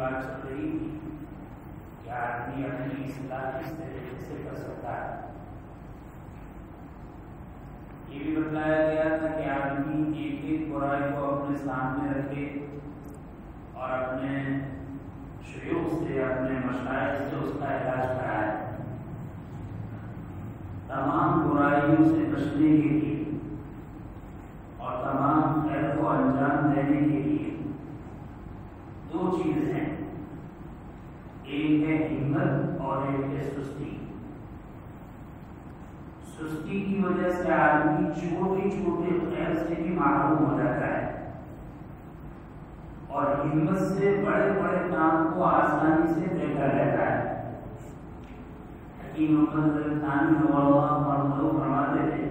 بات چل رہی تھی کہ آدمی اپنی اصلاح کس طریقے سے کر سکتا ہے. یہ بھی بتلایا گیا تھا کہ آدمی ایک ایک برائی کو اپنے سامنے رکھے اور اپنے شیوخ سے اپنے مشائخ سے اس کا علاج کرائے. تمام برائیوں سے بچنے کے لیے اور تمام خیر کو انجام دینے کے لیے دو چیزیں ہیں، ایک ہے ہمت اور ایک ہے سستی. سستی کی وجہ سے آدمی چھوٹے چھوٹے خیر سے بھی محروم ہو جاتا ہے اور ہمت سے بڑے بڑے کام کو آسانی سے طے کر لیتا ہے. حکیم محمد ثانی فرماتے تھے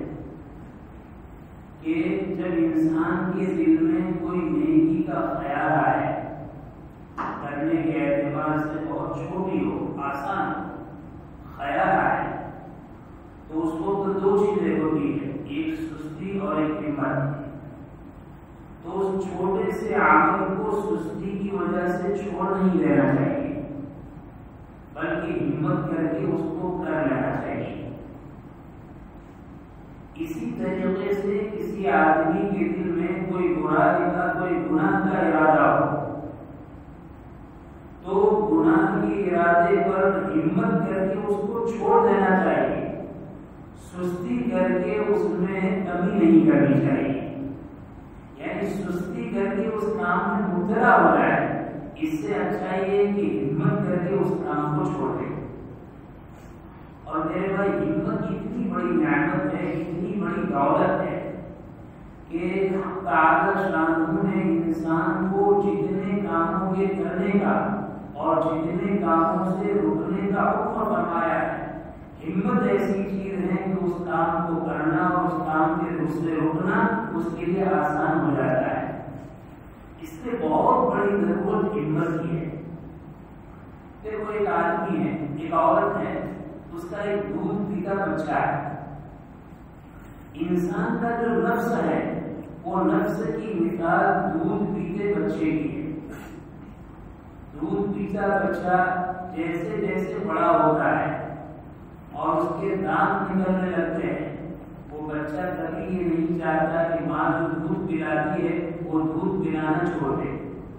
کہ جب انسان کے دل میں کوئی نیکی کا خیال آئے، کرنے کے اعتبار سے بہت چھوٹی ہو، آسان خیال آئے، تو اس کو دو چیزیں ہوتی ہے، ایک سستی اور ایک ہمت. تو اس چھوٹے سے عمل کو سستی کی وجہ سے چھوڑ نہیں دینا چاہیے، بلکہ ہمت کر کے اس کو کر لینا چاہیے. اسی طریقے سے کسی آدمی کے دل میں کوئی برائی کا، کوئی گناہ کا ارادہ ہو تو گناہ کے ارادے پر ہمت کر کے اس کو چھوڑ دینا چاہیے، سستی کر کے اس میں کمی نہیں کرنی چاہیے. یعنی سستی کر کے اس کام میں مبتلا ہو جائے، اس سے اچھا یہ کہ ہمت کر کے اس کام کو چھوڑ دے. اور میرے بھائی، ہمت اتنی بڑی نعمت ہے، اتنی بڑی دولت ہے کہ تعالی شانہ نے انسان کو جتنے کاموں کے کرنے کا اور جتنے کاموں سے رکنے کا حکم فرمایا ہے، ہمت ایسی چیز ہے کہ اس کام کو کرنا اور اس کام کے رخ سے رکنا اس کے لیے آسان ہو جاتا ہے. اس سے بہت بڑی ضرورت ہمت کی ہے. دیکھو، ایک آدمی ہے، ایک عورت ہے، اس کا ایک دودھ پیتا بچہ ہے. انسان کا جو نفس ہے وہ نفس کی مثال دودھ پیتے بچے کی ہے. دودھ پیتا بچہ جیسے جیسے بڑا ہوتا ہے اور اس کے دانت نکلنے لگتے ہیں، وہ بچہ کبھی یہ نہیں چاہتا کہ ماں جو دودھ پلاتی ہے وہ دودھ پلانا چھوڑ دے.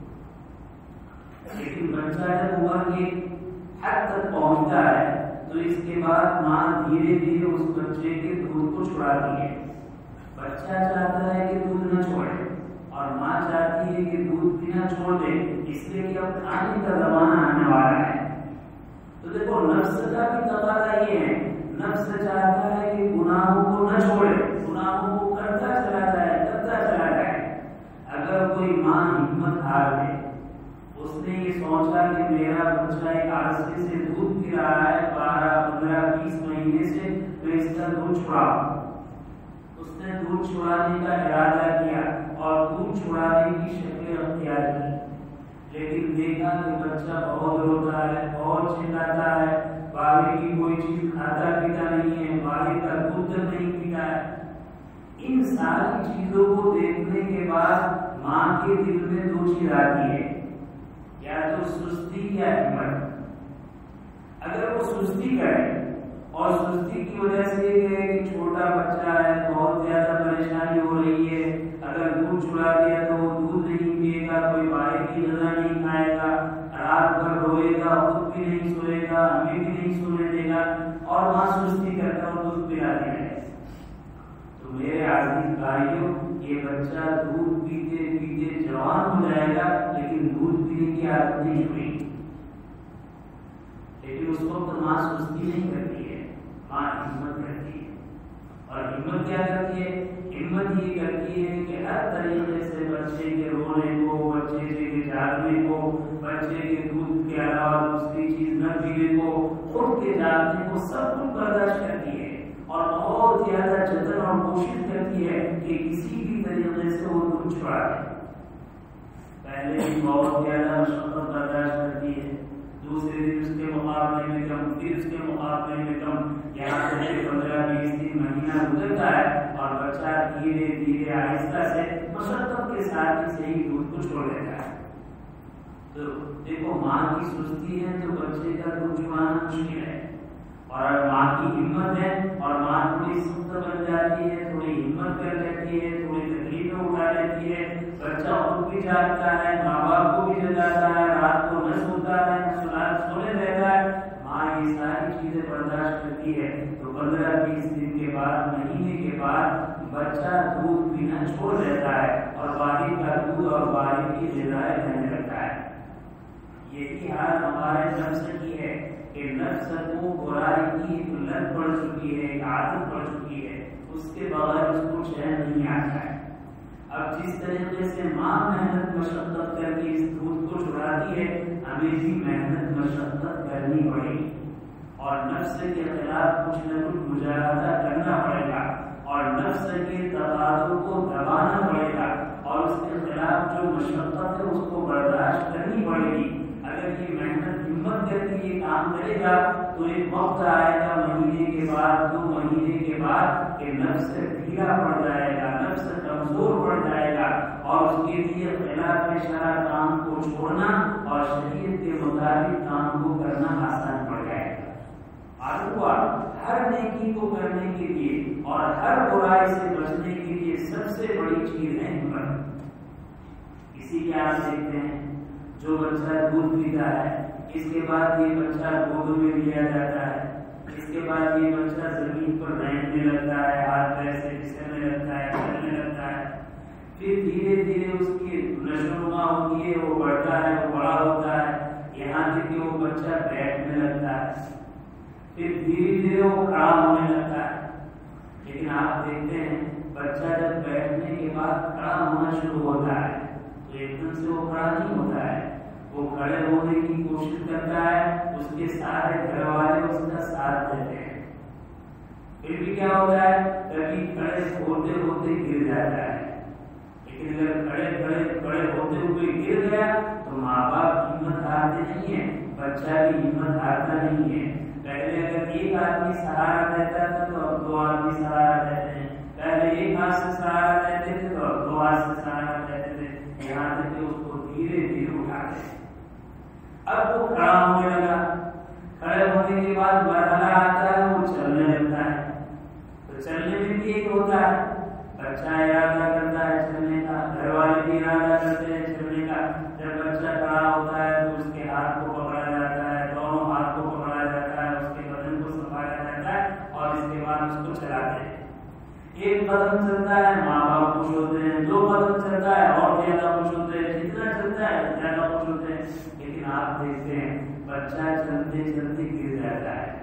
لیکن بچہ جب عمر کے حد تک پہنچتا ہے تو اس کے بعد ماں دھیرے دھیرے اس بچے کے دودھ کو چھڑاتی ہے. بچہ چاہتا ہے کہ دودھ نہ چھوڑے اور ماں چاہتی ہے کہ دودھ پینا چھوڑ دے، اس لیے کہ اب کھانے کا زمانہ آنے والا ہے. تو دیکھو، نفس کا بھی تقاضا یہ ہے، نفس چاہتا ہے کہ گناہوں کو نہ چھوڑے، گناہوں کو کرتا چلا جائے. اگر کوئی ماں ہمت ہار دے، اس نے یہ سوچا کہ میرا بچہ ایک عرصے سے دودھ پی رہا ہے 12 15 20 مہینے سے، میں اس کا دودھ چھڑاؤں. اس نے دودھ چھڑانے کا ارادہ کیا اور دودھ چھڑانے کی شکل اختیار کی، لیکن دیکھا کہ بچہ بہت روتا ہے، بہت چلاتا ہے، باہر کی کوئی چیز کھاتا پیتا نہیں ہے، باہر کا دودھ نہیں پیتا ہے. ان ساری چیزوں کو دیکھنے کے بعد ماں کے دل میں دو چیز آتی ہے، یا تو سستی یا ہمت. اگر وہ سستی کرے اور سستی کی وجہ سے یہ ہے کہ چھوٹا بچہ ہے، بہت زیادہ پریشانی ہو رہی ہے، اگر دودھ چھڑا دیا تو وہ دودھ نہیں پیے گا، کوئی باہر کی غذا نہیں کھائے گا، رات بھر روئے گا، خود بھی نہیں سوئے گا، ہمیں بھی نہیں سونے دے گا، اور ماں سستی کرتا اور دودھ پلاتی ہے. تو میرے عزیز بھائیوں، یہ بچہ دودھ پیتے پیتے جوان ہو جائے گا، لیکن دودھ پینے کی عادت نہیں چھوڑے گی. لیکن اس وقت ماں سستی نہیں کرتی ہے، ماں ہمت کرتی ہے. اور ہمت کیا کرتی ہے؟ ہمت یہ کرتی ہے کہ ہر طریقے سے بچے کے رونے کو، بچے کے جاگنے کو، بچے کے دودھ کے علاوہ دوسری چیز نہ پینے کو، خود کے جاگنے کو، سب کچھ برداشت کرتی ہے اور بہت زیادہ جتن اور کوشش کرتی ہے کہ کسی بھی طریقے سے وہ دودھ چھڑا دے. پہلے بھی بہت زیادہ مشقت برداشت کرتی ہے، دوسرے دن اس کے مقابلے میں کم، پھر اس کے مقابلے میں کم، یہاں سے 15-20 دن مہینہ گزرتا ہے اور بچہ دھیرے دھیرے آہستہ سے مشقت کے ساتھ ہی صحیح دودھ کو چھوڑ دیتا ہے. تو دیکھو ماں کی سستی ہے تو بچے کا دودھ چبانا مشکل ہے، اور ماں کی ہمت ہے اور ماں تھوڑی سست بن جاتی ہے، تھوڑی ہمت کر لیتی ہے، تھوڑی تکلیفیں اٹھا لیتی ہے، بچہ خود بھی جاگتا ہے، ماں باپ کو بھی جگاتا ہے، رات کو نہ سوتا ہے، سونے رہتا ہے، ماں یہ ساری چیزیں برداشت کرتی ہے۔ تو 15-20 دن کے بعد، مہینے کے بعد بچہ دودھ پینا چھوڑ دیتا ہے اور والد کا دودھ اور والد کی غذائیں لینے لگتا ہے۔ یہی حال ہمارے نفس کی ہے کہ نفس کو برائی کی لت پڑ چکی ہے، ایک عادت پڑ چکی ہے، اس کے بغیر اس کو چین نہیں آتا ہے۔ اب جس طریقے سے ماں محنت مشقت کر کے اس دودھ کو چھڑاتی ہے، ہمیں بھی محنت مشقت کرنی پڑے گی اور نفس کے خلاف کچھ نہ کچھ مجاہدہ کرنا پڑے گا اور نفس کے تقاضوں کو دبانا پڑے گا اور اس کے خلاف جو مشقت ہے اس کو برداشت کرنی پڑے گی۔ اگر یہ محنت ہمت کر کے یہ کام کرے گا تو ایک وقت آئے گا، مہینے کے بعد، 2 مہینے کے بعد، کہ نفس ڈھیلا پڑ جائے گا، نفس کمزور پڑ جائے گا اور اس کے لیے خلاف شرع کام کو چھوڑنا اور شریعت کے مطابق کام کو کرنا آسان پڑ جائے گا۔ ہر نیکی کو کرنے کے لیے اور ہر برائی سے بچنے کے لیے سب سے بڑی چیز ہے ہمت۔ اسی کے آپ دیکھتے ہیں جو بچہ دودھ پیتا ہے، اس کے بعد یہ بچہ گود میں لیا جاتا ہے، اس کے بعد یہ بچہ زمین پر رینگنے لگتا ہے، ہاتھ پیر سے پھسلنے لگتا ہے، چلنے لگتا ہے، پھر دھیرے دھیرے اس کی نشو نما ہوتی ہے، وہ بڑھتا ہے، وہ بڑا ہوتا ہے، یہاں تک کہ وہ بچہ بیٹھنے لگتا ہے، پھر دھیرے دھیرے وہ کھڑا ہونے لگتا ہے۔ لیکن آپ دیکھتے ہیں بچہ جب بیٹھنے کے بعد کھڑا ہونا شروع ہوتا ہے تو ایک دم سے وہ کھڑا نہیں ہوتا ہے، وہ کھڑے ہونے کی کوشش کرتا ہے، اس کے سارے گھر والے اس کا ساتھ دیتے ہیں، پھر بھی کیا ہوتا ہے، کبھی کھڑے ہوتے ہوتے گر جاتا ہے، لیکن اگر کھڑے ہوتے ہوئے گر گیا تو ماں باپ ہمت ہارتے نہیں ہیں، بچہ بھی ہمت ہارتا نہیں ہے۔ پہلے اگر ایک آدمی سہارا دیتا تھا تو اب 2 آدمی سہارا دیتے ہیں، پہلے ایک ہاتھ سے سہارا دیتے تھے تو اب 2 ہاتھ سے سہارا دیتے تھے، یہاں تک کہ اس کو دھیرے دھیرے اٹھاتے ہیں۔ اب وہ کھڑا ہونے لگا، کھڑے ہونے کے بعد مرحلہ آتا ہے وہ چلنے لگتا ہے، تو چلنے میں بھی ایک ہوتا ہے، بچہ ارادہ کرتا ہے چلنے کا، گھر والے بھی ارادہ کرتے ہیں چلنے کا، جب بچہ کھڑا ہوتا ہے تو اس کے ہاتھ کو پکڑا جاتا ہے، دونوں ہاتھ کو پکڑا جاتا ہے، اس کے بدن کو سنبھالا جاتا ہے اور اس کے بعد اس کو چلاتے ہیں۔ ایک قدم چلتا ہے ماں باپ خوش ہوتے ہیں، 2 قدم چلتا ہے اور زیادہ خوش ہوتے ہیں، جتنا چلتا ہے زیادہ خوش ہوتے ہیں، لیکن آپ دیکھتے ہیں بچہ چلتے چلتے گر جاتا ہے۔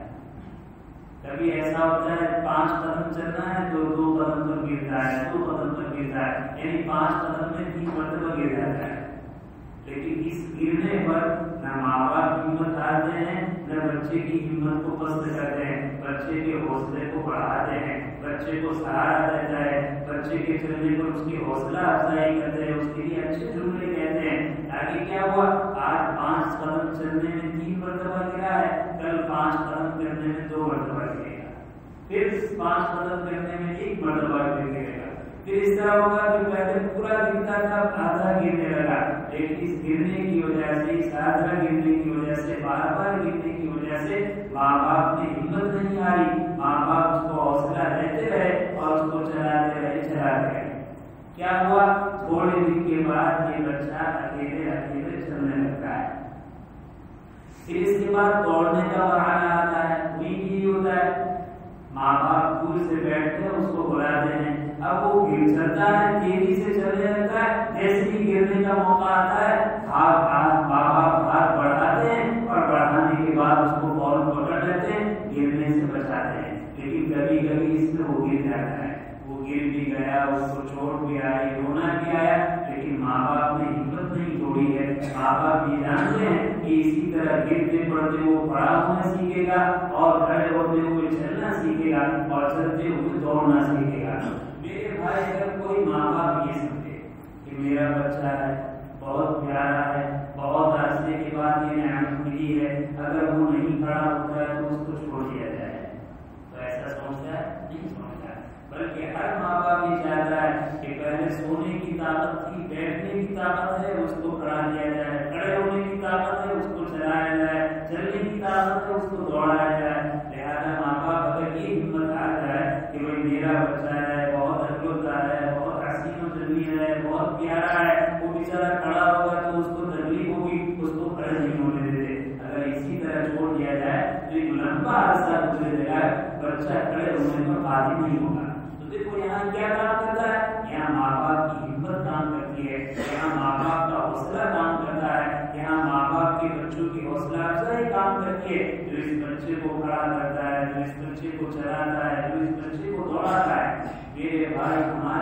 کبھی ایسا ہوتا ہے 5 قدم چلنا ہے تو 2 قدم پر گرتا ہے، 2 قدم پر گرتا ہے، یعنی 5 قدم میں 3 مرتبہ گر جاتا ہے۔ لیکن اس گرنے پر نہ ماں باپ ہمت ہارتے ہیں، نہ بچے کی ہمت کو پست کرتے ہیں، بچے کے حوصلے کو بڑھاتے ہیں، بچے کو سہارا دیتا ہے، بچے کے چلنے پر اس کی حوصلہ افزائی کرتے ہیں، اس کے لیے اچھے جملے کہتے ہیں، تاکہ کیا ہوا، آج 5 قدم چلنے میں 3 مرتبہ گرا ہے، کل 5 قدم کرنے میں 2 مرتبہ گرے گا، پھر 5 قدم کرنے میں 1 مرتبہ گرے گا، پھر اس طرح ہوگا کہ پہلے پورا گرتا تھا آدھا گرنے لگا، لیکن اس گرنے کی وجہ سے، اس آدھا گرنے کی وجہ سے، بار بار گرنے کی وجہ سے ماں باپ نے ہمت نہیں ہاری، ماں باپ اس کو حوصلہ دیتے رہے اور اس کو چلاتے رہے۔ کیا ہوا، تھوڑے دن کے بعد یہ بچہ اکیلے چلنے لگتا ہے، پھر اس کے بعد دوڑنے کا مرحلہ آتا ہے، وہی ہوتا ہے، ماں باپ دور سے بیٹھتے ہیں، اس کو بلاتے ہیں، اب وہ گر چلتا ہے، تیزی سے چلنے لگتا ہے، جیسے ہی گرنے کا موقع آتا ہے ماں باپ ہاتھ بڑھاتے ہیں اور بڑھانے کے بعد اس کو فوراً پکڑ لیتے ہیں، گرنے سے بچاتے ہیں، لیکن کبھی کبھی اس میں وہ گر جاتا ہے، وہ گر بھی گیا، اس کو چوٹ بھی آئی، رونا بھی آیا، لیکن ماں باپ نے ہمت نہیں چھوڑی ہے، ماں باپ یہ جانتے ہیں کہ اسی طرح گرتے پڑتے وہ کھڑا ہونا سیکھے گا اور کھڑے ہوتے ہوئے چلنا سیکھے گا اور چلتے ہوئے دوڑنا سیکھے گا۔ میرے بھائی، اگر کوئی ماں باپ یہ سمجھے کہ میرا بچہ ہے، بہت پیارا ہے، بہت عرصے کے بعد یہ نعمت ملی ہے، اگر وہ نہیں کھڑا ہوتا ہے تو اس کو چھوڑ دیا جائے، تو ایسا سوچتا ہے؟ نہیں سوچتا، بلکہ ہر ماں باپ یہ چاہتا ہے کہ پہلے سونے کی طاقت تھی، بیٹھنے کی طاقت ہے، اس کو کھڑا دیا جائے، کھڑے ہونے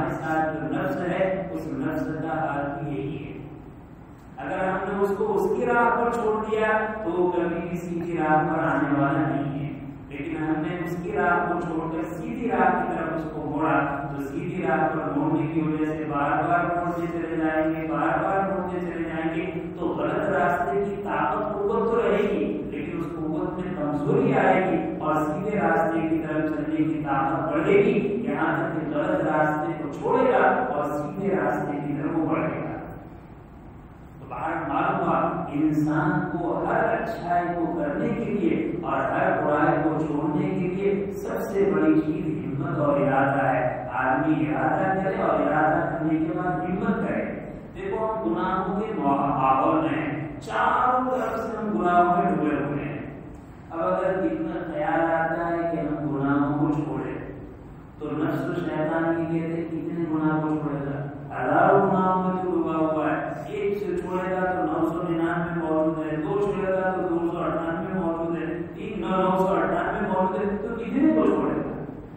ہمارے ساتھ جو نفس ہے اس نفس کا حال بھی یہی ہے. اگر ہم نے اس کو اس کی راہ پر چھوڑ دیا تو وہ کبھی کسی کی راہ پر آنے والا نہیں ہے. لیکن ہم نے اس کی راہ کو چھوڑ کر سیدھی راہ کی طرف اس کو موڑا تو سیدھی راہ پر موڑنے کی وجہ سے بار بار موڑتے چلے جائیں گے, بار بار موڑتے چلے جائیں گے تو غلط راستے کی طاقت قوت تو رہے گی لیکن اس قوت میں کمزوری آئے گی اور سیدھے راستے کی طرف چلنے کی طاقت بڑھے گی یہاں تک کہ غلط راستے کو چھوڑے گا اور سیدھے راستے کی طرف وہ بڑھے گا. معلوم ہوا انسان کو ہر اچھائی کو کرنے کے لیے اور ہر برائی کو چھوڑنے کے لیے سب سے بڑی چیز ہمت اور ارادہ ہے. آدمی ارادہ کرے اور ارادہ کرنے کے بعد ہمت کرے. دیکھو ہم گناہوں کے ماحول میں ہیں, چاروں طرف سے ہم گناہوں میں ڈوبے ہوئے ہیں. اب اگر دل میں خیال آتا ہے کہ ہم گناہوں کو چھوڑے تو نفس و شیطان یہ کہتے ہیں کتنے گناہ کو چھوڑے گا, ہزاروں گناہوں میں تو ڈوبا ہوا ہے. ایک سے چھوڑے گا تو 999 موجود ہے, دو چھوڑے گا تو 298 موجود ہے, 998 موجود ہے, تو کتنے کو چھوڑے گا.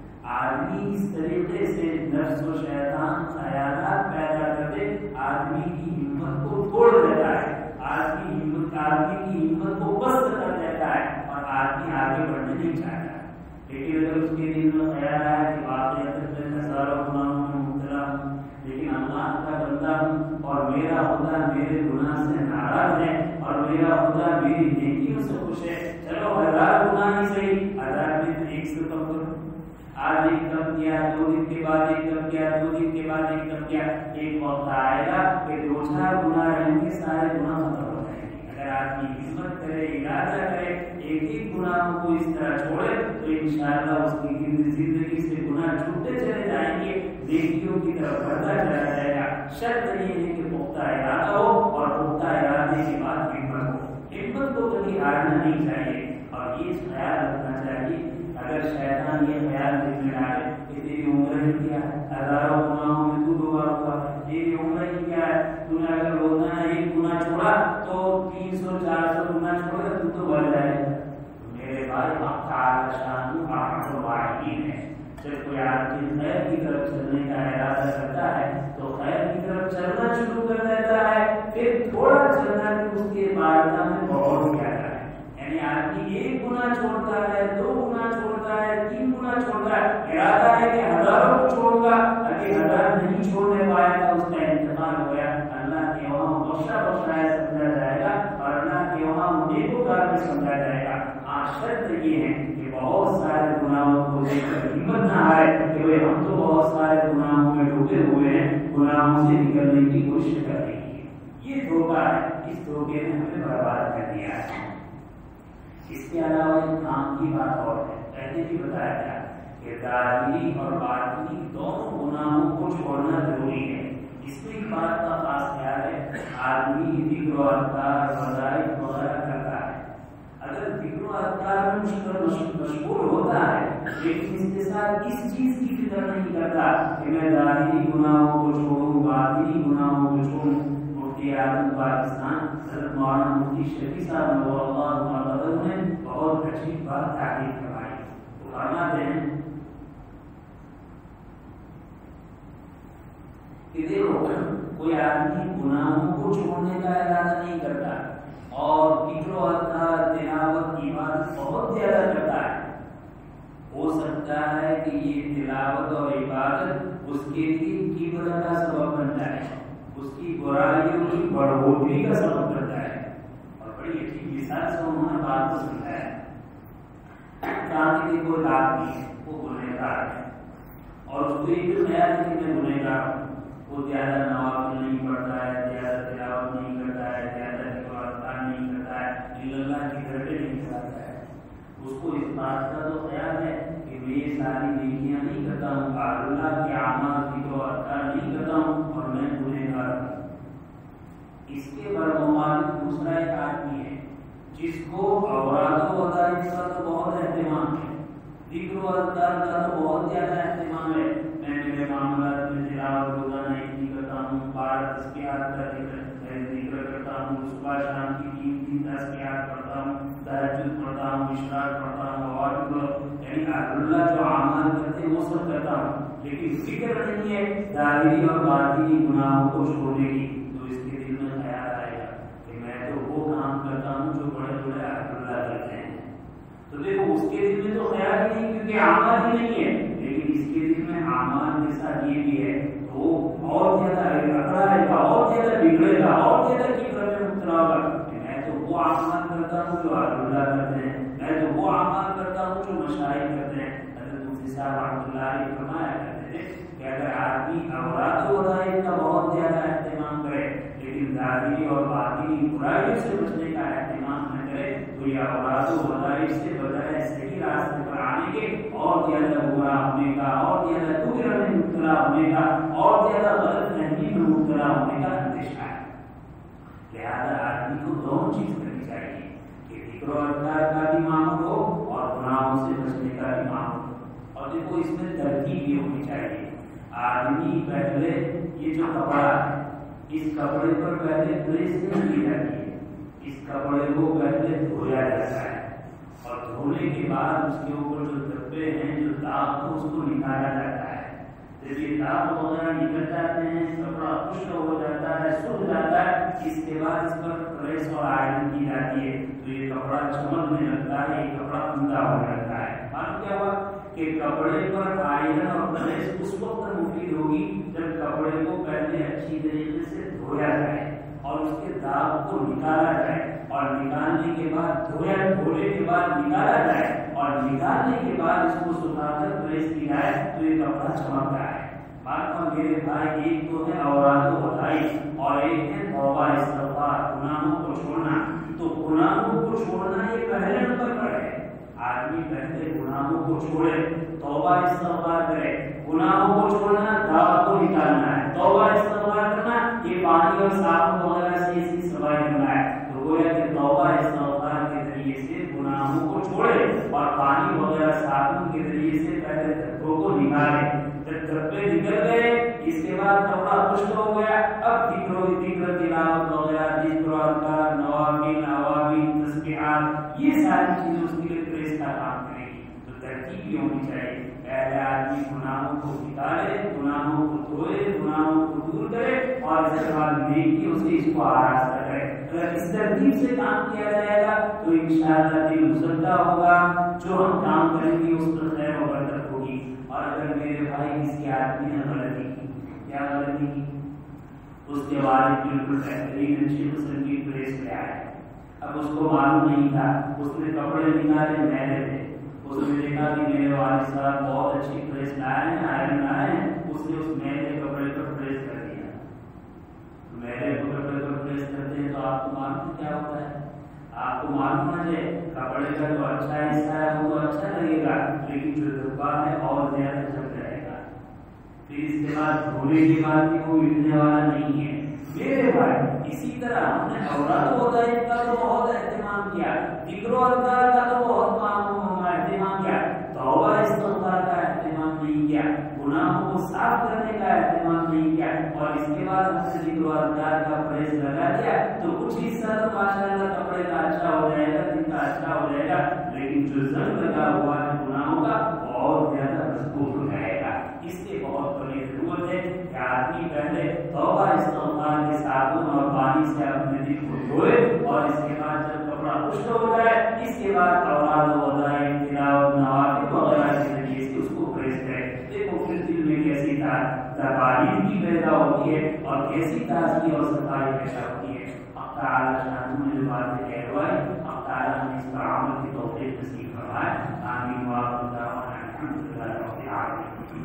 آدمی اس طریقے سے نفس و شیطان خیالات پیدا کرتے آدمی کی ہمت کو توڑ دیتا ہے, آدمی کی ہمت کو پست کر دیتا ہے اور آدمی آگے بڑھنے نہیں چاہتا. لیکن اگر اس کے دل میں خیال آیا کہ واقعی ہزاروں گناہوں میں مبتلا ہوں لیکن اللہ کا بندہ ہوں اور میرا خدا میرے گناہ سے ناراض ہے اور میرا خدا میری نیکیوں سے خوش ہے, چلو 1000 گناہ ہی صحیح, 1000 میں تو 1 سے کم کرو. آج ایک کم کیا, 2 دن کے بعد ایک کم کیا, 2 دن کے بعد ایک کم کیا, ایک وقت آئے گا کہ 2-4 گناہ رہیں گے, سارے گناہ ختم ہو جائیں گے. اگر آدمی ہمت کرے, ارادہ کرے, ایک گناہوں کو اس طرح چھوڑے تو انشاءاللہ اس کی زندگی سے گناہ چھوٹتے چلے جائیں گے, نیکیوں کی طرف بڑھتا چلا جائے گا. شرط یہ ہے کہ پختہ ارادہ ہو اور پختہ ارادے کے بعد ہمت ہو. ہمت کو کبھی ہارنا نہیں چاہیے اور یہ خیال رکھنا چاہیے. اگر شیطان یہ خیال دل میں ڈالے کہ تیری عمر ہی کیا ہے, ہزاروں گناہوں میں تو ڈوبا ہوا ہے, تیری عمر ہی کیا ہے, تو نے اگر روزانہ ایک گناہ چھوڑا تو 300-400 گناہ چھوڑے گا, تو بڑھ جائے گا. میرے بھائی حق تعالی شان احد الواحدین ہے. جب کوئی آدمی خیر کی طرف چلنے کا ارادہ کرتا ہے تو خیر کی طرف چلنا شروع کر دیتا ہے, پھر تھوڑا چلنا کہ اس کے بارگاہ میں بہت زیادہ ہے. یعنی آدمی ایک گناہ چھوڑتا ہے, 2 گناہ چھوڑتا ہے, 3 گناہ چھوڑتا ہے, ارادہ ہے کہ ہزاروں کو چھوڑوں گا, اگر 1000 نہیں چھوڑنے پایا تو اس کا انتقال ہو گیا, اللہ کے وہاں بخشا ہے سمجھا جائے گا اور اللہ کے وہاں نیکوکار میں سمجھا جائے گا. شرط یہ ہے کہ بہت سارے گناہوں کو دیکھ کر ہمت نہ آئے کہ ہم تو بہت سارے گناہوں میں ڈوبے ہوئے ہیں, گناہوں سے نکلنے کی کوشش کر رہی ہے. یہ دھوکہ ہے, اس دھوکے نے ہمیں برباد کر دیا ہے. اس کے علاوہ ایک کام کی بات اور ہے, پہلے بھی بتایا گیا کہ ظاہری اور باطنی دونوں گناہوں کو چھوڑنا ضروری ہے. اس میں ایک بات کا خاص خیال ہے, آدمی ذکر و اذکار وظائف وغیرہ کرتا ہے, اگر ذکر و اذکار میں مشغول ہوتا ہے لیکن اس کے ساتھ اس چیز کی فکر نہیں کرتا کہ میں ظاہری گناہوں کو چھوڑوں, باطنی گناہوں کو چھوڑوں. مفتی اعظم پاکستان حضرت مولانا مفتی شفیع صاحب نے بہت اچھی بات تعریف کروائی. وہ فرماتے ہیں کہ دیکھو کوئی آدمی گناہوں کو چھوڑنے کا ارادہ نہیں کرتا اور ذکر و اذکار تلاوت عبادت بہت زیادہ کرتا ہے, ہو سکتا ہے کہ یہ تلاوت اور عبادت اس کے لیے کبر کا سبب بن جائے, اس کی برائیوں کی بڑھوتری کا سبب بن جائے. اور بڑی اچھی مثال سے انہوں نے بات کو سمجھایا. کہا کہ کوئی آدمی ہے, وہ گنہگار ہے اور اس کو یہ خیال ہے کہ میں گنہگار ہوں, وہ زیادہ نوافل نہیں پڑھتا ہے, زیادہ تلاوت نہیں کرتا ہے, زیادہ نہیں کرتا ہے, اللہ کی گھرٹے نہیں چلاتا ہے. اس کو اس بات کا تو خیال ہے کہ میں یہ ساری نیکیاں نہیں کرتا ہوں, اللہ کے اعمال ذکر و اذکار نہیں کرتا ہوں اور میں گنہگار ہوں. اس کے برمقابل دوسرا ایک آدمی ہے جس کو اوراد و وظائف کا تو بہت اہتمام ہے, ذکر و اذکار کا تو بہت زیادہ اہتمام ہے. میں میرے معاملات میں تلاوت روزانہ نہیں کرتا ہوں, 12 تسبیحات کا ذکر کرتا ہوں, صبح شام کی 3 تسبیحات پڑھتا ہوں, تہجد پڑھتا ہوں, اشراق پڑھتا ہوں, اور یعنی اللہ جو اعمال کرتے ہیں وہ سب کرتا ہوں. لیکن فکر نہیں ہے ظاہری اور باطنی گناہوں کو چھوڑنے کی، تو اس کے دل میں خیال آئے گا کہ میں تو وہ کام کرتا ہوں جو بڑے بڑے عبد اللہ کرتے ہیں. تو دیکھو اس کے دل میں تو خیال ہی نہیں کیونکہ اعمال ہی نہیں ہے، لیکن اس کے دل میں اعمال کے ساتھ یہ بھی ہے تو وہ اور زیادہ اکڑا رہے گا، اور زیادہ بگڑے گا، اور زیادہ کفر میں مبتلا ہوگا. میں تو وہ اعمال کرتا ہوں جو عبد اللہ کرتے ہیں، میں تو وہ اعمال کرتا ہوں جو مشائخ کرتے ہیں. حضرت مفتی صاحب رحمۃ اللہ علیہ فرمایا کرتے تھے کہ اگر آدمی اوراد و وظائف کا بہت زیادہ اہتمام کرے لیکن ظاہری اور باطنی برائیوں سے بچنے کا اہتمام نہ کرے تو یہ اوراد و وظائف سے بجائے صحیح راستے پر آنے کے اور زیادہ گمراہ ہونے کا، اور زیادہ کفر میں مبتلا ہونے کا، اور زیادہ غلط فہمی میں مبتلا ہونے کا اندیشہ ہے. لہذا آدمی کو دونوں چیز کرنی چاہیے کہ ذکر و اذکار کا بھی معمول ہو اور گناہوں سے بچنے کا بھی معمول ہو. اور دیکھو اس میں ترکیب یہ ہونی چاہیے. آدمی پہلے یہ جو کپڑا ہے اس کپڑے پر پہلے پریس نہیں کی جاتی ہے، اس کپڑے کو پہلے دھویا جاتا ہے اور دھونے کے بعد اس کے اوپر جو دھبے ہیں، جو داغ کو، اس کو نکالا جاتا ہے. جب یہ داغ وغیرہ نکل جاتے ہیں، کپڑا خشک ہو جاتا ہے، سوکھ جاتا ہے، اس کے بعد اس پر پریس اور آئرن کی جاتی ہے تو یہ کپڑا چمکنے لگتا ہے، یہ کپڑا عمدہ ہو جاتا ہے. معلوم کیا ہوا کہ کپڑے پر آئرن اور پریس اس وقت مفید ہوگی جب کپڑے کو پہلے اچھی طریقے سے دھویا جائے اور اس کے داغ کو نکالا جائے، اور نکالنے کے بعد دھونے کے بعد نکالا جائے، اور نکالنے کے بعد اس کو سکھا کر پریس کی جائے تو یہ کپڑا چمکتا ہے. بات میرے بھائی، ایک تو ہے اوراد و وظائف اور ایک ہے توبہ استغفار، گناہوں کو چھوڑنا. تو گناہوں کو چھوڑنا یہ پہلے نمبر پر ہے. آدمی پہلے گناہوں کو چھوڑے، توبہ استغفار کرے. گناہوں کو چھوڑنا داغ کو نکالنا ہے، توبہ استغفار کرنا یہ پانی اور صابن وغیرہ سے اس کی صفائی کرنا ہے. تو گویا کہ توبہ استغفار کے ذریعے سے گناہوں کو چھوڑے اور پانی وغیرہ صابن کے ذریعے سے پہلے دھبوں کو نکالے. جب دھبے نکل گئے اس کے بعد کپڑا خشک ہو گیا، اب ذکر تلاوت وغیرہ، ذکر اذکار، نوافل، عوامل، تسبیحات، یہ ساری چیزیں اس کے لیے پریس کا کام کرے گی. تو ترکیب یہ ہونی چاہیے، پہلے آدمی گناہوں کو نکالے، گناہوں کو دھوئے، گناہوں کو دور کرے اور اس کے بعد نیکی سے اس کو آراستہ کرے. اگر اس ترتیب سے کام کیا جائے گا تو انشاءاللہ دل مصدع ہوگا، جو ہم کام کریں گے اس پر خیر و برکت ہوگی. اور اگر میرے بھائی کسی آدمی نے غلطی کی، کیا غلطی کی؟ اس کے والد بالکل بہترین اچھی قسم کی پریس لے آئے. اب اس کو معلوم نہیں تھا، اس نے کپڑے نکالے میلے تھے، اس نے دیکھا کہ میرے والد صاحب بہت اچھی پریس لائے ہیں، آئرن لائے ہیں، اس نے اس میلے کپڑے پر پریس کر دیا. میلے کپڑے پر پریس کرتے ہیں تو آپ کو معلوم کیا ہوتا ہے؟ آپ کو معلوم ہے کپڑے کا جو اچھا حصہ ہے وہ تو اچھا لگے گا، لیکن جو دھبا ہے اور زیادہ جم جائے گا. پھر اس کے بعد دھونے کے بعد بھی وہ مٹنے والا نہیں ہے. میرے بھائی اسی طرح ہم نے اوراد و وظائف کا تو بہت اہتمام کیا، ذکر و اذکار کا تو بہت اہتمام کیا، توبہ استغفار کا اہتمام نہیں کیا، گناہوں کو صاف کرنے کا اہتمام نہیں کیا، اور اس کے بعد ہم نے ذکر و اذکار کا پریس لگا دیا تو کچھ حصہ تو ماشاءاللہ کپڑے کا اچھا ہو جائے گا، دن کا اچھا ہو جائے گا، لیکن جو زنگ لگا ہوا ہے گناہوں کا اور زیادہ مضبوط ہو جائے گا. اس کی بہت بڑی ضرورت ہے کہ آدمی پہلے توبہ استغفار کے صابن اور پانی سے اپنے دل کو دھوئے اور اس کے بعد جب کپڑا خشک ہو جائے اس کے بعد اوراد و وظائف، تلاوت، نوافل وغیرہ کے ذریعے سے اس کو پریس کرے. دیکھو پھر دل میں کیسی تعلیم کی پیدا ہوتی ہے اور کیسی تازگی اور صفائی پیدا ہوتی ہے. اب تعالیٰ شان نے جو باتیں کہلوائی، اب تعالیٰ ہمیں اس پر عمل کی توفیق نصیب فرمائے. آمین وآخر دعوانا الحمدللہ رب العالمین.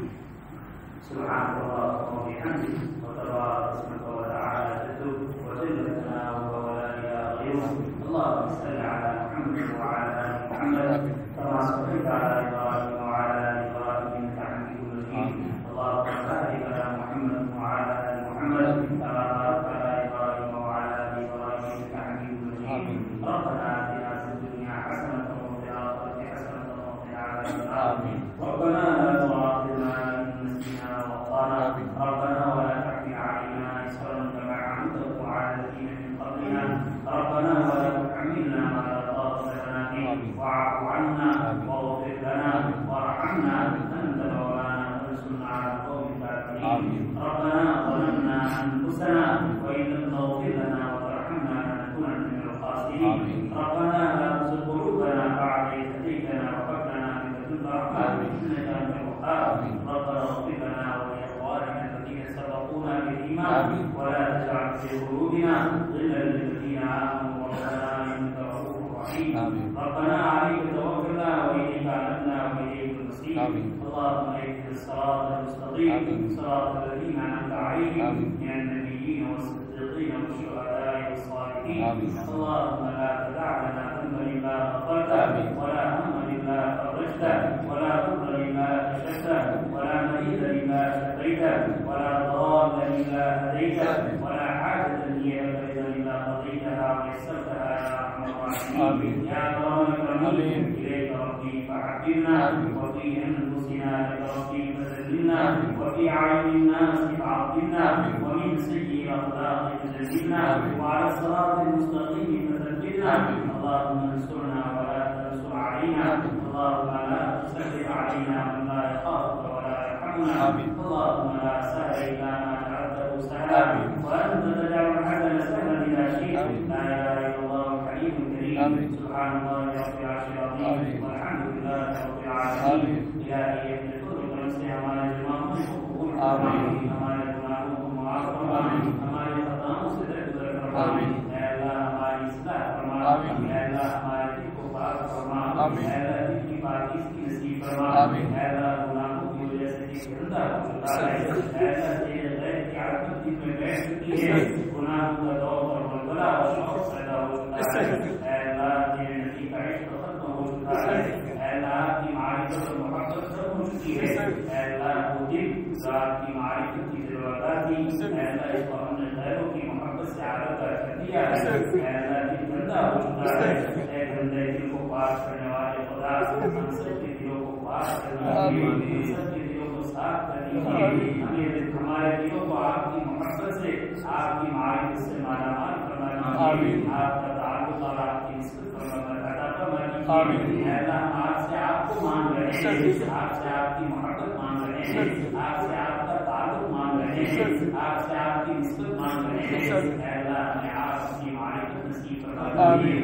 سبحان اللہ وبحمدہ وتبارک اسمک وتعالى جدک وجل ثناؤک ولا اله غیرک. اللهم صل على محمد وعلى ال محمد كما صليت على ابراهيم وعلى ال ابراهيم انك حميد مجيد. اللهم بارك على محمد وعلى ال محمد كما باركت على ابراهيم وعلى ال ابراهيم انك حميد مجيد. ربنا آتنا في الدنيا حسنة وفي الآخرة حسنة وقنا عذاب النار. ربنا لا تؤاخذنا إن نسينا وأخطأنا. ربنا ولا تحمل علينا إصرا كما حملته على الذين من قبلنا. ربنا ولا تحملنا ما لا طاقة لنا به. واعف عنا واغفر لنا وارحمنا أنت مولانا فانصرنا على ربنا ظلمنا أنفسنا وإن لم تغفر لنا وترحمنا لنكونن من الخاسرين ربنا لا تزغ قلوبنا بعد إذ هديتنا وهب لنا من لدنك رحمة إنك أنت الوهاب ربنا اغفر لنا ولإخواننا الذين سبقونا بالإيمان ولا تجعل في قلوبنا غلا للذين آمنوا ربنا إنك رؤوف رحيم ربنا عليك توكلنا وإليك أنبنا وإليك المصير اللهم اهدنا الصراط المستقيم صراط الذين أنعمت عليهم من النبيين والصديقين والشهداء والصالحين اللهم لا تدع لنا ذنبا إلا غفرته ولا هما إلا فرجته ولا ضرا إلا كشفته ولا مريضا إلا شفيته ولا ضالا إلا هديته ولا حاجة هي لك إلا قضيتها ويسرتها يا أرحم الراحمين يا أكرم الأكرمين إليك ربي فحببنا وفي أنفسنا لك ربي فسلمنا وفي أعين الناس فعظمنا ومن سيء الأخلاق فجنبنا وعلى الصراط المستقيم فثبتنا اللهم انصرنا ولا تنصر علينا اللهم لا تسلط علينا من لا يخافك ولا يرحمنا اللهم لا سهل إلا ما جعلته سهلا وأنت تجعل الحزن سهلا إذا شئت لا إله إلا الله الحليم الكريم سبحان الله رب العرش العظيم والحمد لله رب العالمين إلهي ابن فضلك نفسي ہمارے جماعت میں قبول فرمائے ہمارے گناہوں کو معاف فرمائے ہمارے خطاؤں سے درگزر فرمائے اے اللہ ہماری اصلاح فرما اے اللہ ہمارے دل کو پاک فرما اے اللہ دل کی پاکیزگی نصیب فرما اے اللہ گناہوں کی وجہ سے دل گندا ہو چکا ہے اے اللہ تیرے غیر کی عادت دل میں بیٹھ چکی ہے گناہوں کا دور اور بلبلہ اور شوق پیدا ہو چکا ہے اے اللہ تیرے نبی کا عشق ختم ہو چکا ہے اے اللہ آپ کی معرفت اور محبت ختم ہو چکی ہے اے اللہ وہ دل ذات کی معرفت کی ضرورت تھی اے اللہ اس کو ہم نے غیروں کی محبت سے آگاہ کر دیا ہے اے اللہ دل گندا ہو چکا ہے اے گندے دل کو پاک کرنے والے خدا ہم سب کے دلوں کو پاک کرنا چاہیے ہم سب کے دلوں کو صاف کرنی چاہیے ہمارے دلوں کو آپ کی محبت سے آپ کی معرفت سے مالا مال کرنا چاہیے آپ کا تعلق اور آپ کی نسبت کرنا اے اللہ ہم آپ سے آپ کو مان رہے ہیں آپ سے آپ کی محبت مان رہے ہیں آپ سے آپ کا تعلق مان رہے ہیں آپ سے آپ کی نسبت مان رہے ہیں اے اللہ ہمیں آپ کی معرفت نصیب فرما دیجیے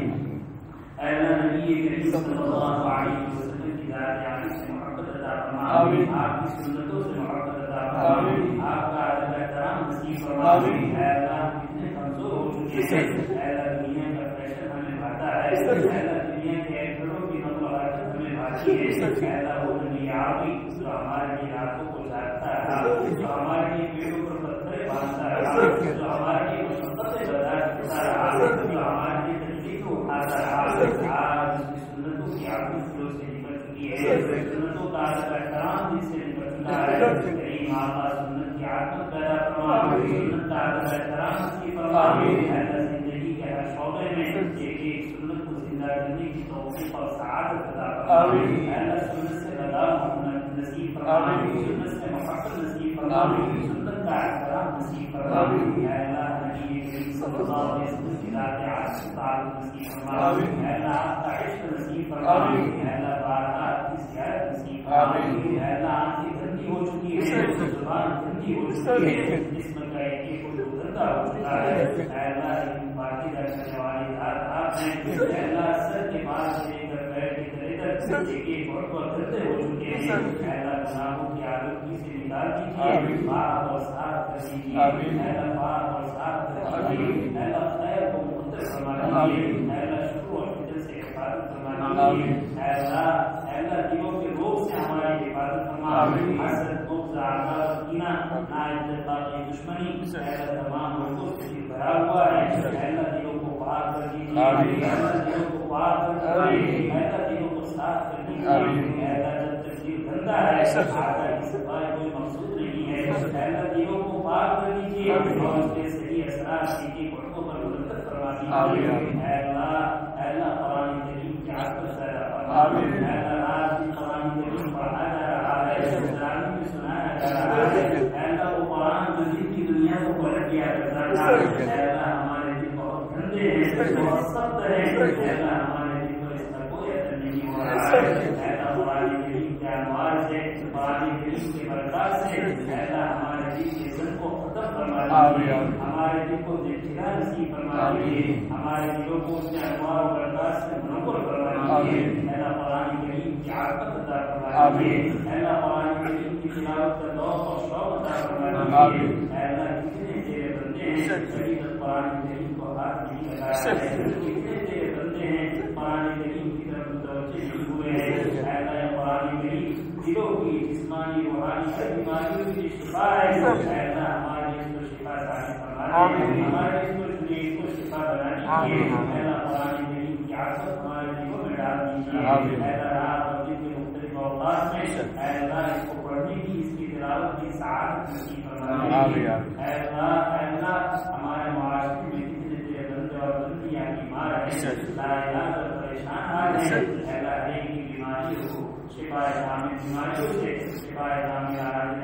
اے اللہ نبی کریم صلی اللہ علیہ وسلم کی ذات عالی سے محبت عطا فرما آپ کی سنتوں سے محبت عطا فرما آپ کا ادب احترام نصیب فرما اے اللہ ہم کتنے کمزور ہو چکے ہیں اے اللہ دنیا کا فیشن ہمیں بھاتا ہے اے اللہ دنیا کے ایکٹروں کی نقل و حرکت ہمیں بھاتی ہے اے اللہ وہ دنیاوی جو ہمارے لیے راتوں کو جاگتا رہا جو ہمارے لیے پیڑوں پر پتھریں باندھتا رہا جو ہمارے لیے مشقتیں برداشت کرتا رہا جو ہمارے لیے تکلیفیں اٹھاتا رہا آج اس کی سنتوں کی عادت دلوں سے نکل چکی ہے سنتوں کا ادب احترام دل سے نکل چکا ہے کریم آقا سنت کی عادت پیدا فرما سنت کا ادب احترام نصیب فرما اللہ زندگی کے ہر شعبے میں ایک ایک سنت کو زندہ کرنے کی توفیق اور سعادت عطا فرما اللہ سنت سے لگاؤ نصیب فرما سنت سے محبت نصیب فرما سنت کا احترام نصیب فرما اللہ نبی کریم صلی اللہ علیہ وسلم کی ذات عالی سے تعلق نصیب فرما اللہ آپ کا عشق نصیب فرما اللہ بارگاہ آپ کی زیارت نصیب فرما اللہ آنکھیں گندی ہو چکی ہے زبان گندی ہو چکی ہے جسم کا ایک ایک گندا ہو چکا ہے اللہ باقی رکھنے والی ذات آپ ہیں اللہ سر کے بعد سے لے کر پیر کے تلے تک ایک ایک بڑھ گندے ہو چکے ہیں اللہ گناہوں کی آلودگی سے نکال دیجیے پاک اور صاف کر دیجیے اللہ پاک اور صاف کر دیجیے اللہ خیر کو مقدر فرما دیجیے اللہ شکر اور فضل سے حفاظت فرما دیجیے اللہ دلوں کے روگ سے ہماری حفاظت فرما حسد بغض عداوت کینہ نااتفاق دشمنی اللہ تمام لوگوں سے بھرا ہوا ہے اللہ دلوں کو پاک کر دیجیے اللہ دلوں کو پاک کر دیجیے اللہ دلوں کو صاف کر دیجیے اللہ جب تک دل گندا ہے آقا کی صفائی کوئی مقصود نہیں ہے اللہ دلوں کو پاک کر دیجیے اور اس کے صحیح اثرات کی گھٹنوں پر برکت فرما دیجیے اللہ قرآن کریم کی عادت پیدا فرما اللہ آج بھی قرآن کریم پڑھا جا رہا ہے قرآن میں سنایا جا رہا ہے اللہ وہ قرآن جو دل کی دنیا کو پلٹ دیا کرتا تھا اللہ ہمارے دل بہت گندے ہیں بہت سخت ہیں اللہ ہمارے دل کو اس کا کوئی اثر نہیں ہو رہا ہے اللہ قرآن کریم کے انوار سے قرآن کریم کے برکات سے اللہ ہمارے دل کے ہمارے دل کو ذکر نصیب فرما دیجیے، ہمارے دلوں کو اس نے انوار و برداشت سے منور فرما دیجیے، اللہ قرآن کریم کی عاقبت عطا فرما دیجیے، اللہ قرآن کریم کی تلاوت کا ذوق اور شوق عطا فرما دیجیے، اللہ کتنے تیرے بندے ہیں شریعت قرآن کریم کو ہاتھ نہیں لگایا ہے، کتنے تیرے بندے ہیں قرآن کریم کی طرف متوجہ نہیں ہوئے ہیں، اللہ قرآن کریم دلوں کی جسمانی روحانی ہر بیماریوں کی شفا ہے، اللہ ہمارے اس کو شفا ثابت فرما دے، ہمارے اس کو شفا بنا دیجیے، اللہ قرآن کریم کی عاقبت ہمارے دلوں میں ڈال دیجیے، اللہ رات اور دن کے مختلف اوقات میں اللہ اس کو پڑھنے کی اس کی تلاوت کی سعادت نصیب فرما دیجیے، اللہ ہمارے معاشرے میں کتنے تیرے بندے اور بندیاں بیمار ہیں، لا علاج اور پریشان حال ہیں، اللہ ہر ایک کی بیماری کو شفا شامل بیماریوں سے شفا شامل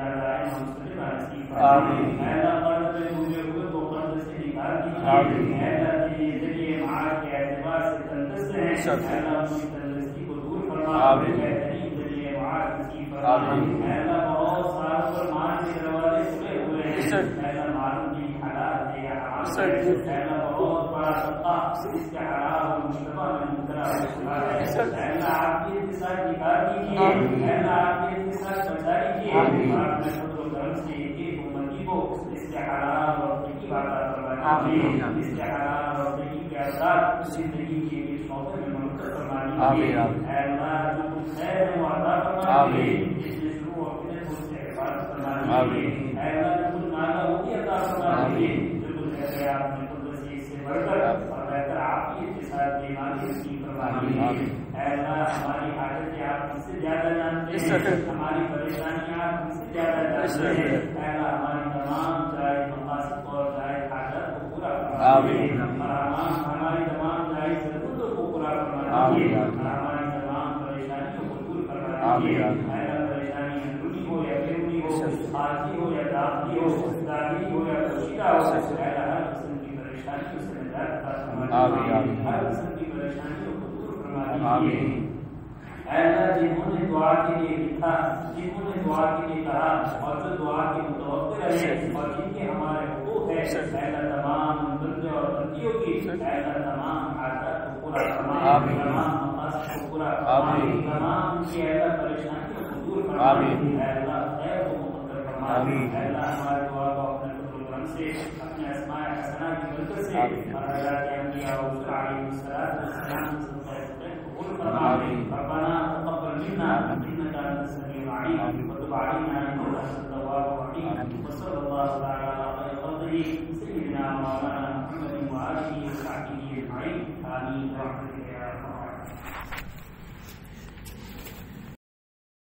نصیب فرمائے، اللہ قرض میں ڈوبے ہوئے کو قرض سے نکال دیجیے، اللہ ذریعے معاش کے اعتبار سے تندرست ہیں، اللہ ان کی تندرستی کو دور فرما، بہترین ذریعے معاش نصیب فرما، اللہ بہت سالوں پر مال کے دروازے کھلے ہوئے ہیں، اللہ معلوم نہیں حلال ہے یا حرام ہے، اللہ بہت بڑا صدقہ اس کے حلال اور مشتبہ میں مبتلا ہو چکا ہے، اللہ آپ کی اتصال نکال دیجیے، اللہ آپ کی اتصال بچا لیجیے، اور اپنے فضل و کرم سے ایک امتی کو اس کے حلال اور طیب عطا فرما دیجیے، اس کے حلال اور طیب کے اثرات زندگی کے ایک شعبے میں منتقل فرما دیجیے، اللہ جو کچھ خیر ہے وہ عطا فرما دیجیے، جس نے شروع اور فطر کو اس سے حفاظت فرما دیجیے، اللہ جو کچھ نالا وہ بھی عطا فرما دیجیے، جو کچھ ہے آپ نے خود سے اس سے بڑھ کر اور بہتر آپ کی اتصال کی مالی نصیب فرما دیجیے، اللہ ہماری حاجتیں آپ ہم سے زیادہ جانتے ہیں، ہماری پریشانیاں آپ ہم سے زیادہ جانتے ہیں، اللہ ہماری تمام جائز مقاصد اور جائز حاجات کو پورا فرما دیجیے، اور ہماری تمام جائز ضرورتوں کو پورا فرما دیجیے، اور ہماری تمام پریشانیوں کو دور فرما دیجیے، اللہ پریشانی اندرونی ہو یا بیرونی ہو، خارجی ہو یا داخلی ہو، ظاہری ہو یا پوشیدہ ہو، اللہ ہر قسم کی پریشانیوں سے نجات عطا فرما دیجیے، ہر قسم کی پریشانیوں کو دور فرما دیجیے، اللہ جنہوں نے دعا کے لیے لکھا، جنہوں نے دعا کے لیے کہا اور جو دعا کے متوقع رہے اور جن کے ہمارے حقوق ہے، اللہ تمام بندے اور بندیوں کی اللہ تمام حاجات کو پورا فرما، تمام مقاصد کو پورا فرما، تمام کی اللہ پریشانیوں کو دور فرما، اللہ خیر کو مقدر فرما، اللہ ہمارے دعا کو اپنے فضل و کرم سے اپنے اسماء حسنہ کی برکت سے اور اللہ کے انبیاء اور رسول علیہ السلام ربنا تقبل منا انك انت السميع العليم وتب علينا انك انت التواب الرحيم وصلى الله تعالى على خير خلقه